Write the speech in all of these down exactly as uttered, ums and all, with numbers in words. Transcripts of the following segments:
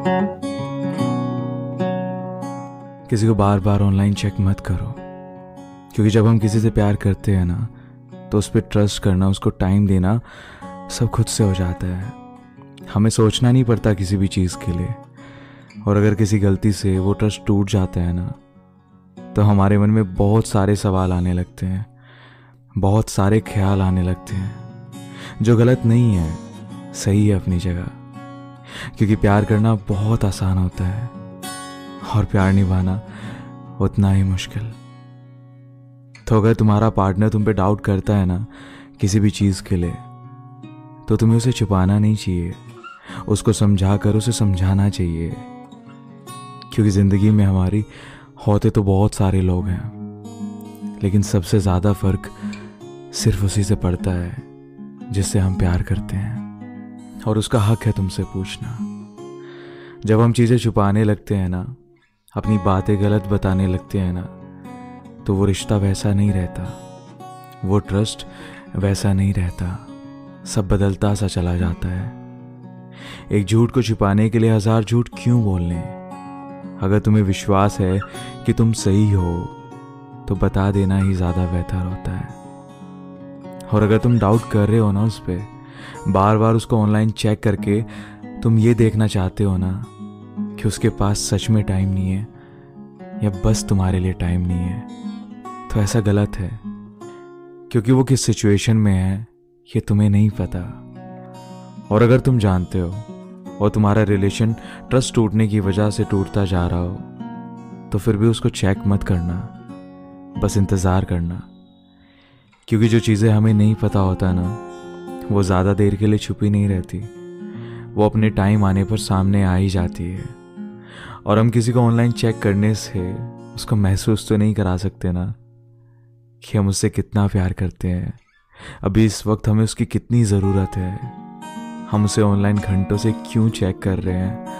किसी को बार बार online check मत करो, क्योंकि जब हम किसी से प्यार करते हैं ना, तो उस पर ट्रस्ट करना, उसको टाइम देना सब खुद से हो जाता है। हमें सोचना नहीं पड़ता किसी भी चीज़ के लिए। और अगर किसी गलती से वो ट्रस्ट टूट जाता है ना, तो हमारे मन में बहुत सारे सवाल आने लगते हैं, बहुत सारे ख्याल आने लगते हैं, जो गलत नहीं है, सही है अपनी जगह। क्योंकि प्यार करना बहुत आसान होता है और प्यार निभाना उतना ही मुश्किल। तो अगर तुम्हारा पार्टनर तुम पे डाउट करता है ना किसी भी चीज़ के लिए, तो तुम्हें उसे छुपाना नहीं चाहिए, उसको समझा कर उसे समझाना चाहिए। क्योंकि ज़िंदगी में हमारी होते तो बहुत सारे लोग हैं, लेकिन सबसे ज़्यादा फ़र्क सिर्फ उसी से पड़ता है जिससे हम प्यार करते हैं। और उसका हक है तुमसे पूछना। जब हम चीज़ें छुपाने लगते हैं ना, अपनी बातें गलत बताने लगते हैं ना, तो वो रिश्ता वैसा नहीं रहता, वो ट्रस्ट वैसा नहीं रहता, सब बदलता सा चला जाता है। एक झूठ को छुपाने के लिए हजार झूठ क्यों बोलने? अगर तुम्हें विश्वास है कि तुम सही हो, तो बता देना ही ज़्यादा बेहतर होता है। और अगर तुम डाउट कर रहे हो ना उस पर, बार बार उसको ऑनलाइन चेक करके तुम ये देखना चाहते हो ना कि उसके पास सच में टाइम नहीं है या बस तुम्हारे लिए टाइम नहीं है, तो ऐसा गलत है। क्योंकि वो किस सिचुएशन में है ये तुम्हें नहीं पता। और अगर तुम जानते हो और तुम्हारा रिलेशन ट्रस्ट टूटने की वजह से टूटता जा रहा हो, तो फिर भी उसको चेक मत करना, बस इंतज़ार करना। क्योंकि जो चीज़ें हमें नहीं पता होता ना, वो ज़्यादा देर के लिए छुपी नहीं रहती, वो अपने टाइम आने पर सामने आ ही जाती है। और हम किसी को ऑनलाइन चेक करने से उसको महसूस तो नहीं करा सकते ना कि हम उससे कितना प्यार करते हैं, अभी इस वक्त हमें उसकी कितनी ज़रूरत है, हम उसे ऑनलाइन घंटों से क्यों चेक कर रहे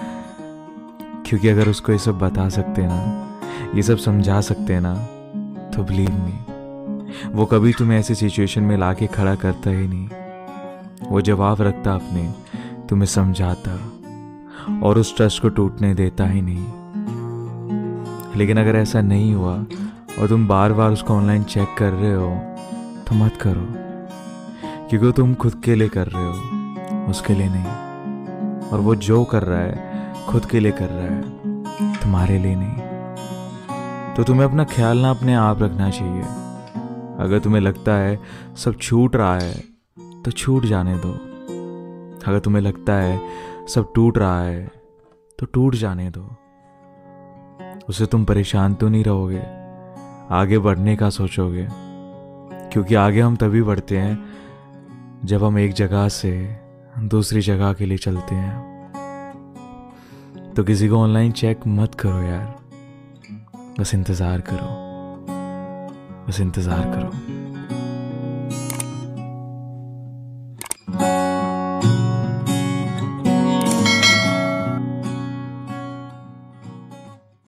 हैं। क्योंकि अगर उसको ये सब बता सकते ना, ये सब समझा सकते ना, तो बिलीव मी, वो कभी तुम्हें ऐसी सिचुएशन में लाके खड़ा करता ही नहीं। वो जवाब रखता अपने, तुम्हें समझाता और उस ट्रस्ट को टूटने देता ही नहीं। लेकिन अगर ऐसा नहीं हुआ और तुम बार बार उसको ऑनलाइन चेक कर रहे हो, तो मत करो। क्योंकि तुम खुद के लिए कर रहे हो, उसके लिए नहीं। और वो जो कर रहा है खुद के लिए कर रहा है, तुम्हारे लिए नहीं। तो तुम्हें अपना ख्याल ना अपने आप रखना चाहिए। अगर तुम्हें लगता है सब छूट रहा है, तो छूट जाने दो। अगर तुम्हें लगता है सब टूट रहा है, तो टूट जाने दो। उससे तुम परेशान तो नहीं रहोगे, आगे बढ़ने का सोचोगे। क्योंकि आगे हम तभी बढ़ते हैं जब हम एक जगह से दूसरी जगह के लिए चलते हैं। तो किसी को ऑनलाइन चेक मत करो यार, बस इंतज़ार करो, बस इंतज़ार करो।